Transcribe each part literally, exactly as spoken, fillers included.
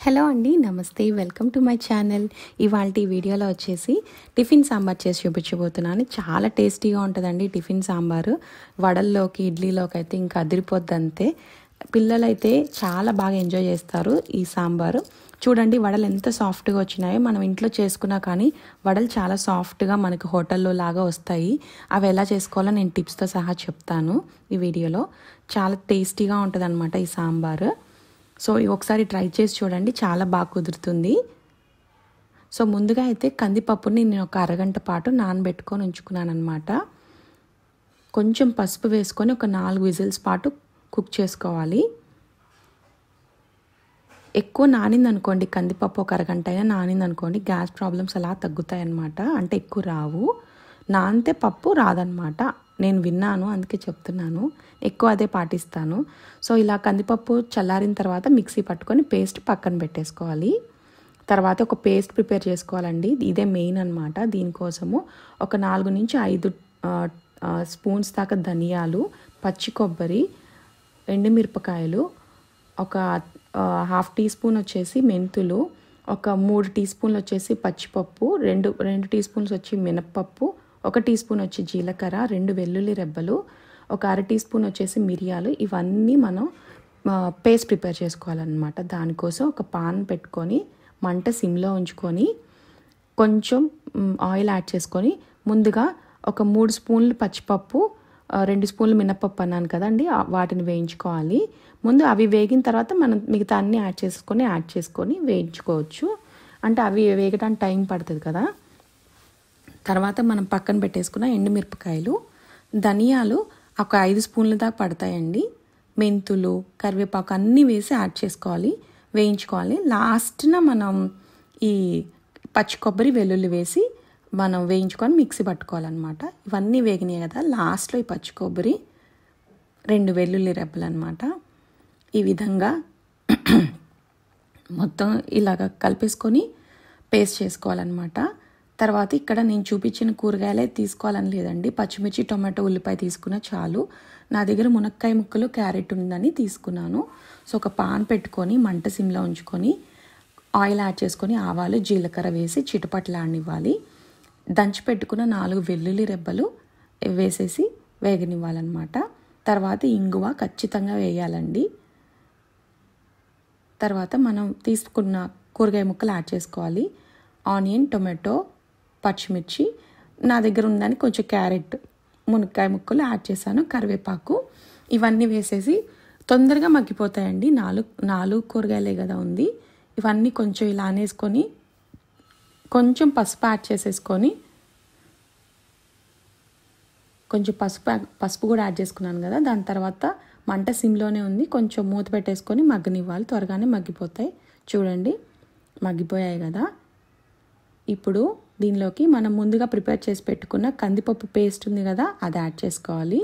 Hello అండి, నమస్తే. Welcome to my channel. ఇవాల్టి వీడియోలో వచ్చేసి టిఫిన్ సాంబార్ చేసి చూపించబోతున్నాను. చాలా టేస్టీగా ఉంటుందండి టిఫిన్ సాంబారు. వడల్లోకి, ఇడ్లీలోకి అయితే ఇంకా అదిరిపోద్ది అంతే. పిల్లలైతే చాలా బాగా ఎంజాయ్ చేస్తారు ఈ సాంబారు. చూడండి వడలు ఎంత సాఫ్ట్గా వచ్చినాయో. మనం ఇంట్లో చేసుకున్నా కానీ వడలు చాలా సాఫ్ట్గా మనకి హోటల్లో లాగా వస్తాయి. అవి ఎలా చేసుకోవాలో నేను టిప్స్తో సహా చెప్తాను ఈ వీడియోలో. చాలా టేస్టీగా ఉంటుంది అన్నమాట ఈ సాంబారు. సో ఒకసారి ట్రై చేసి చూడండి, చాలా బాగా కుదురుతుంది. సో ముందుగా అయితే కందిపప్పుని నేను ఒక అరగంట పాటు నానబెట్టుకొని ఉంచుకున్నాను అనమాట. కొంచెం పసుపు వేసుకొని ఒక నాలుగు విజిల్స్ పాటు కుక్ చేసుకోవాలి. ఎక్కువ నానింది అనుకోండి, కందిపప్పు ఒక అరగంట అయినా నానింది అనుకోండి, గ్యాస్ ప్రాబ్లమ్స్ అలా తగ్గుతాయి అన్నమాట. అంటే ఎక్కువ రావు. నానితే పప్పు రాదనమాట. నేను విన్నాను, అందుకే చెప్తున్నాను. ఎక్కువ అదే పాటిస్తాను. సో ఇలా కందిపప్పు చల్లారిన తర్వాత మిక్సీ పట్టుకొని పేస్ట్ పక్కన పెట్టేసుకోవాలి. తర్వాత ఒక పేస్ట్ ప్రిపేర్ చేసుకోవాలండి. ఇదే మెయిన్ అనమాట. దీనికోసము ఒక నాలుగు నుంచి ఐదు స్పూన్స్ దాకా ధనియాలు, పచ్చి కొబ్బరి, ఎండుమిరపకాయలు, ఒక హాఫ్ టీ స్పూన్ వచ్చేసి మెంతులు, ఒక మూడు టీ స్పూన్లు వచ్చేసి పచ్చిపప్పు, రెండు రెండు టీ స్పూన్స్ వచ్చి మినప్పప్పు, ఒక టీ స్పూన్ వచ్చి జీలకర్ర, రెండు వెల్లుల్లి రెబ్బలు, ఒక అర టీ స్పూన్ వచ్చేసి మిరియాలు. ఇవన్నీ మనం పేస్ట్ ప్రిపేర్ చేసుకోవాలన్నమాట. దానికోసం ఒక పాన్ పెట్టుకొని మంట సిమ్లో ఉంచుకొని కొంచెం ఆయిల్ యాడ్ చేసుకొని ముందుగా ఒక మూడు స్పూన్లు పచ్చిపప్పు, రెండు స్పూన్లు మినప్పప్పు అన్నాను కదండి, వాటిని వేయించుకోవాలి. ముందు అవి వేగిన తర్వాత మనం మిగతా అన్నీ యాడ్ చేసుకొని యాడ్ చేసుకొని వేయించుకోవచ్చు. అంటే అవి వేగడానికి టైం పడుతుంది కదా. తర్వాత మనం పక్కన పెట్టేసుకున్న ఎండుమిరపకాయలు, ధనియాలు ఒక ఐదు స్పూన్ల దాకా పడతాయండి. మెంతులు, కరివేపాకు అన్నీ వేసి యాడ్ చేసుకోవాలి, వేయించుకోవాలి. లాస్ట్న మనం ఈ పచ్చి కొబ్బరి, వెల్లుల్లి వేసి మనం వేయించుకొని మిక్సీ పట్టుకోవాలన్నమాట. ఇవన్నీ వేగినాయి కదా, లాస్ట్లో ఈ పచ్చి కొబ్బరి, రెండు వెల్లుల్లి రెబ్బలు అనమాట. ఈ విధంగా మొత్తం ఇలాగ కలిపేసుకొని పేస్ట్ చేసుకోవాలన్నమాట. తర్వాత ఇక్కడ నేను చూపించిన కూరగాయలే తీసుకోవాలని లేదండి. పచ్చిమిర్చి, టొమాటో, ఉల్లిపాయ తీసుకున్నా చాలు. నా దగ్గర మునక్కాయ ముక్కలు, క్యారెట్ ఉందని తీసుకున్నాను. సో ఒక పాన్ పెట్టుకొని మంట సిమ్లో ఉంచుకొని ఆయిల్ యాడ్ చేసుకొని ఆవాలు, జీలకర్ర వేసి చిటపట్లాడనివ్వాలి. దంచి పెట్టుకున్న నాలుగు వెల్లుల్లి రెబ్బలు వేసేసి వేగనివ్వాలన్నమాట. తర్వాత ఇంగువ ఖచ్చితంగా వేయాలండి. తర్వాత మనం తీసుకున్న కూరగాయ ముక్కలు యాడ్ చేసుకోవాలి. ఆనియన్, టొమాటో, పచ్చిమిర్చి, నా దగ్గర ఉందని కొంచెం క్యారెట్, మునక్కాయ ముక్కలు యాడ్ చేశాను, కరివేపాకు, ఇవన్నీ వేసేసి తొందరగా మగ్గిపోతాయండి. నాలుగు నాలుగు కూరగాయలే కదా ఉంది. ఇవన్నీ కొంచెం ఇలా అనేసుకొని కొంచెం పసుపు యాడ్ చేసేసుకొని కొంచెం పసుపు పసుపు కూడా యాడ్ చేసుకున్నాను కదా. దాని తర్వాత మంట సిమ్లోనే ఉంది, కొంచెం మూత పెట్టేసుకొని మగ్గనివ్వాలి. త్వరగానే మగ్గిపోతాయి. చూడండి మగ్గిపోయాయి కదా. ఇప్పుడు దీనిలోకి మనం ముందుగా ప్రిపేర్ చేసి పెట్టుకున్న కందిపప్పు పేస్ట్ ఉంది కదా, అది యాడ్ చేసుకోవాలి.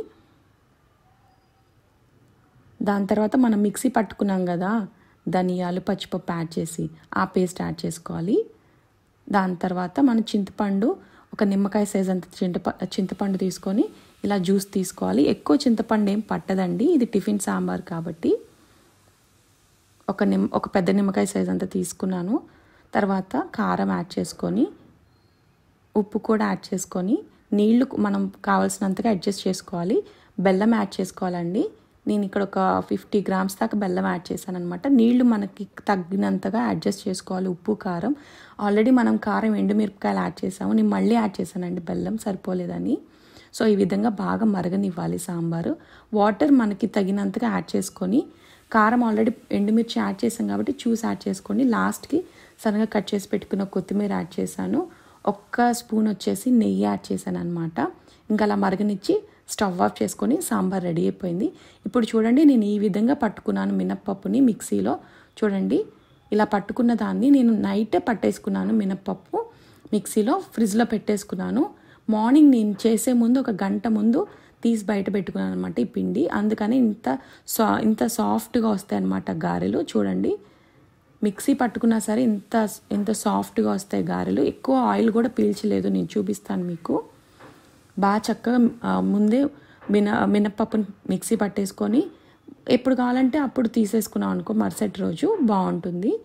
దాని తర్వాత మనం మిక్సీ పట్టుకున్నాం కదా, ధనియాలు, పచ్చిపప్పు యాడ్ చేసి ఆ పేస్ట్ యాడ్ చేసుకోవాలి. దాని తర్వాత మనం చింతపండు, ఒక నిమ్మకాయ సైజ్ అంత చింతప చింతపండు తీసుకొని ఇలా జ్యూస్ తీసుకోవాలి. ఎక్కువ చింతపండు ఏం పట్టదండి, ఇది టిఫిన్ సాంబార్ కాబట్టి. ఒక నిమ్ ఒక పెద్ద నిమ్మకాయ సైజ్ అంతా తీసుకున్నాను. తర్వాత కారం యాడ్ చేసుకొని, ఉప్పు కూడా యాడ్ చేసుకొని, నీళ్లు మనం కావాల్సినంతగా అడ్జస్ట్ చేసుకోవాలి. బెల్లం యాడ్ చేసుకోవాలండి. నేను ఇక్కడ ఒక ఫిఫ్టీ గ్రామ్స్ దాకా బెల్లం యాడ్ చేశాను అనమాట. నీళ్లు మనకి తగ్గినంతగా అడ్జస్ట్ చేసుకోవాలి. ఉప్పు, కారం, ఆల్రెడీ మనం కారం, ఎండుమిరపకాయలు యాడ్ చేసాము. నేను మళ్ళీ యాడ్ చేశానండి, బెల్లం సరిపోలేదని. సో ఈ విధంగా బాగా మరగనివ్వాలి సాంబారు. వాటర్ మనకి తగినంతగా యాడ్ చేసుకొని, కారం ఆల్రెడీ ఎండుమిర్చి యాడ్ చేసాం కాబట్టి చూసి యాడ్ చేసుకోండి. లాస్ట్కి సన్నగా కట్ చేసి పెట్టుకున్న కొత్తిమీర యాడ్ చేశాను. ఒక్క స్పూన్ వచ్చేసి నెయ్యి యాడ్ చేశాను అనమాట. ఇంకా అలా మరగనిచ్చి స్టవ్ ఆఫ్ చేసుకొని సాంబార్ రెడీ అయిపోయింది. ఇప్పుడు చూడండి నేను ఈ విధంగా పట్టుకున్నాను మినప్పప్పుని మిక్సీలో. చూడండి ఇలా పట్టుకున్న దాన్ని నేను నైటే పట్టేసుకున్నాను. మినప్పప్పు మిక్సీలో ఫ్రిడ్జ్లో పెట్టేసుకున్నాను. మార్నింగ్ నేను చేసే ముందు ఒక గంట ముందు తీసి బయట పెట్టుకున్నాను అనమాట ఈ పిండి. అందుకని ఇంత సా ఇంత సాఫ్ట్గా వస్తాయి అన్నమాట గారెలు. చూడండి మిక్సీ పట్టుకున్నా సరే ఇంత ఇంత సాఫ్ట్గా వస్తాయి గారెలు. ఎక్కువ ఆయిల్ కూడా పీల్చలేదు. నేను చూపిస్తాను మీకు. బాగా చక్కగా ముందే మిన మినప్పప్పుని మిక్సీ పట్టేసుకొని ఎప్పుడు కావాలంటే అప్పుడు తీసేసుకున్నాం అనుకో, మరుసటి రోజు బాగుంటుంది.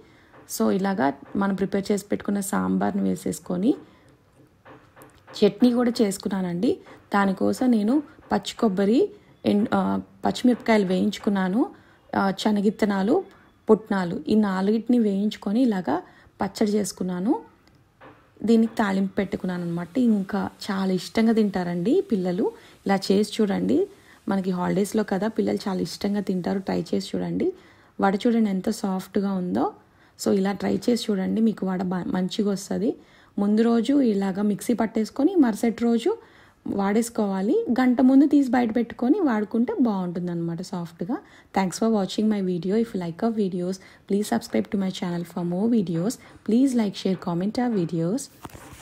సో ఇలాగా మనం ప్రిపేర్ చేసి పెట్టుకున్న సాంబార్ని వేసేసుకొని చట్నీ కూడా చేసుకున్నానండి. దానికోసం నేను పచ్చి కొబ్బరి ఎండ్ పచ్చిమిరపకాయలు వేయించుకున్నాను, శనగిత్తనాలు, పుట్నాలు ఈ నాలుగిటిని వేయించుకొని ఇలాగా పచ్చడి చేసుకున్నాను. దీనికి తాలింపు పెట్టుకున్నాను అనమాట. ఇంకా చాలా ఇష్టంగా తింటారండి పిల్లలు. ఇలా చేసి చూడండి, మనకి హాలిడేస్లో కదా పిల్లలు చాలా ఇష్టంగా తింటారు. ట్రై చేసి చూడండి. వడ చూడండి ఎంత సాఫ్ట్గా ఉందో. సో ఇలా ట్రై చేసి చూడండి, మీకు వడ మంచిగా వస్తుంది. ముందు రోజు ఇలాగ మిక్సీ పట్టేసుకొని మరుసటి రోజు వాడేసుకోవాలి. గంట ముందు తీసి బయట పెట్టుకొని వాడుకుంటే బాగుంటుంది అనమాట సాఫ్ట్గా. Thanks for watching my video. If you like our videos, please subscribe to my channel for more videos. Please like, share, comment our videos.